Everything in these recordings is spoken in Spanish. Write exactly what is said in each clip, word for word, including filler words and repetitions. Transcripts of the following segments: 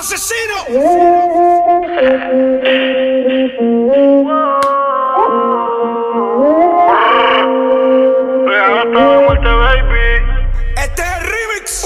asesino. Este es el remix.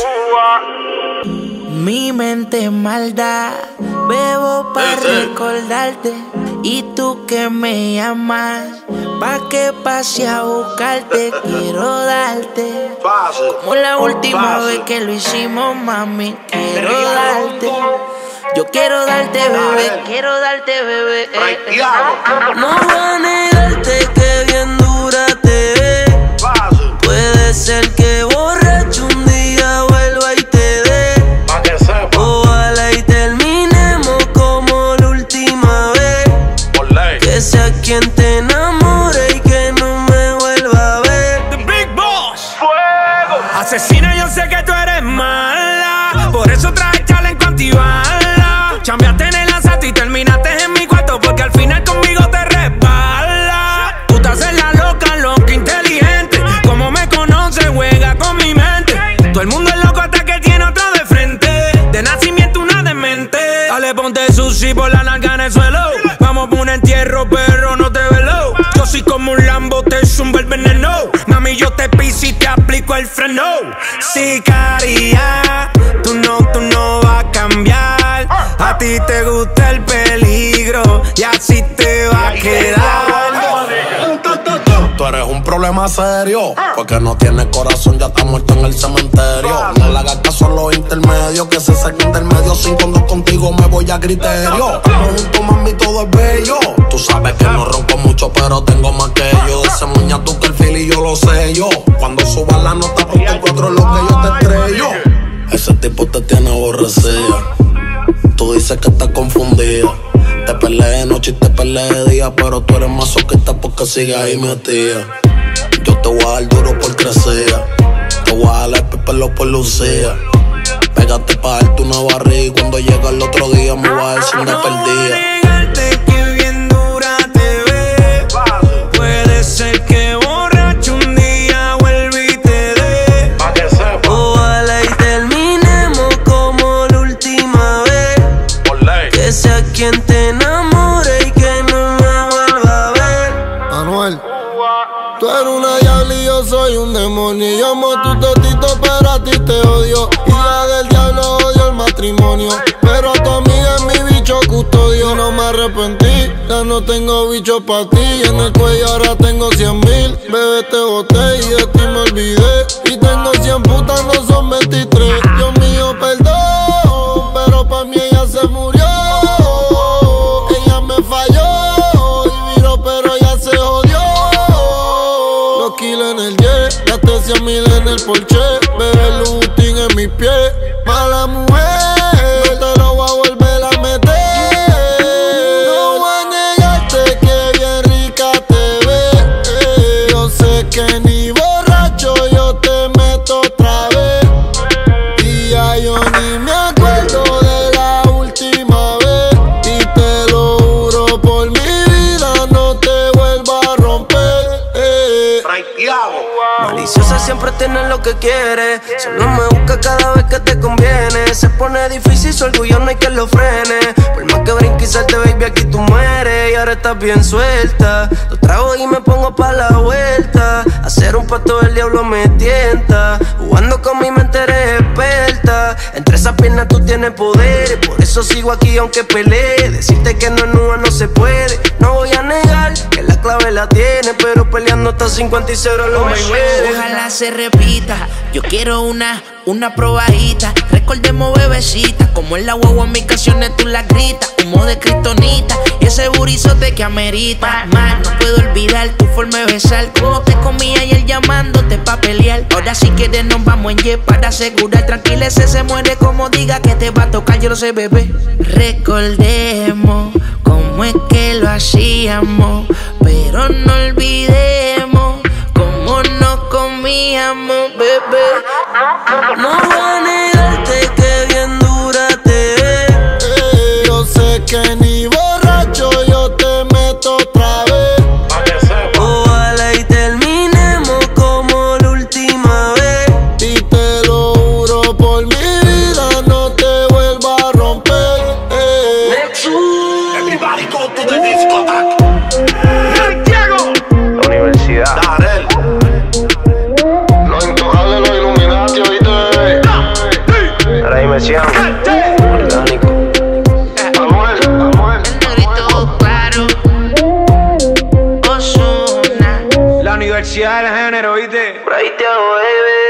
Mi mente maldad, bebo para recordarte. Y tú que me llamas, pa' que pase a buscarte. Quiero darte, como la última vez que lo hicimos, mami. Quiero darte, yo quiero darte, bebé. Quiero darte, bebé. No voy a negarte que bien dura te ve. Puede ser que borracho un día vuelva y te dé. Ojalá y terminemos como la última vez. Que sea quien te enamore y que no me vuelva a ver. The Big Boss. Fuego. Asesina, yo sé que tú eres mala, por eso traje chaleco antibala. Chambeaste en el asalto y terminaste en mi cuarto, porque al final conmigo te resbala. Tú te haces la loca, loca, inteligente. Como me conoces, juega con mi mente. Todo el mundo es loco hasta que tiene otro de frente. De nacimiento una demente. Dale, ponte sushi por la nalga en el suelo. Vamos por un entierro, pero no te velo. Yo soy como un Lambo, te zumba el veneno. Mami, yo te piso y te aplico el freno. Sicaria, tú no, tú no vas a cambiar. A ti te gusta el peligro y así te va a quedar. Tú eres un problema serio, porque no tienes corazón, ya está muerto en el cementerio. No le hagas caso a los intermedios, que se saquen del medio. Sin cuando contigo me voy a criterio. Estamos juntos, mami, todo es bello. Tú sabes que no ronco mucho, pero tengo más que yo. De ese muña tú que el feel y yo lo sé yo. Cuando suba la nota, ponte cuatro es lo que yo te estrello. Ese tipo te tiene aborrecida. Tú dices que estás confundida. Te peleé de noche y te peleé de día, pero tú eres masoquista porque sigues ahí metida. Yo te voy a dar duro por crecer. Te voy a jalar el pelo por lucía. Pégate pa' darte una barriga y cuando llega el otro día me voy a decir una perdida. Negarte que bien dura te ve. Puede ser que borracho un día vuelva y te dé. Ojalá y terminemos como la última vez. Que sea quien te enamore y que no me vuelva a ver. Anuel, tú eres una diabla y yo soy un demonio. Yo amo tu totito, pero a ti te odio. Hija del diablo, odio el matrimonio, pero tu amiga es mi bicho custodio. No me arrepentí, ya no tengo bicho pa' ti. En el cuello ahora tengo cien mil. Bebé, te boté y de ti me olvidé. Y tengo cien putas, no son veintitrés. Dios mío, perdón, pero pa' mí ella se murió. Ella me falló y viró, pero ya se jodió. Los kilos en el jet, gasté cien mil en el Porsche. Bebé, Lutin en mis pies. Mala mujer, no te lo voy a volver a meter. No voy a negarte que bien rica te ves. Yo sé que ni borracho yo te meto otra vez. Y ya yo ni me acuerdo de la última vez. Y te lo juro por mi vida, no te vuelvo a romper. eh. Maliciosa siempre tiene lo que quiere. Solo me busca cada vez que te conviene. Se pone difícil, su orgullo no hay que lo frene. Por más que brinque y salte, baby, aquí tú mueres. Y ahora estás bien suelta. Lo trago y me pongo pa' la vuelta. Hacer un pacto del diablo me tienta. Jugando con mi mente eres experta. Entre esas piernas tú tienes poder. Por eso sigo aquí aunque pelee. Decirte que no es nua no se puede. No voy a negar que la clave la tiene, pero peleando hasta cincuenta y cero lo me Ojalá se repita. Yo quiero una, una probadita. Recordemos bebecita, como en la guagua en mis canciones tú la gritas. Humo de kriptonita y ese burizote que amerita. Man, no puedo olvidar tu forma de besar. Como te comía ayer llamándote pa' pelear. Ahora si quieres nos vamos en jet para asegurar. Tranquila, ese se muere como diga que te va a tocar. Yo lo sé, bebé. Recordemos cómo es que lo hacíamos, pero no olvidemos cómo nos comíamos, bebé. No voy a negarte que bien dura te ve. Yo sé que ni borracho yo te meto otra vez. Ojalá y terminemos como la última vez. Y te lo juro por mi vida, no te vuelvo a romper. de discotac. Santiago. La universidad. Darel. Los intocables, los Illuminati, oíste, bebé. La dimensión. Orgánico. Anuel, Anuel. El negrito claro. Ozuna. La universidad del género, ¿viste? Por ahí te hago, baby.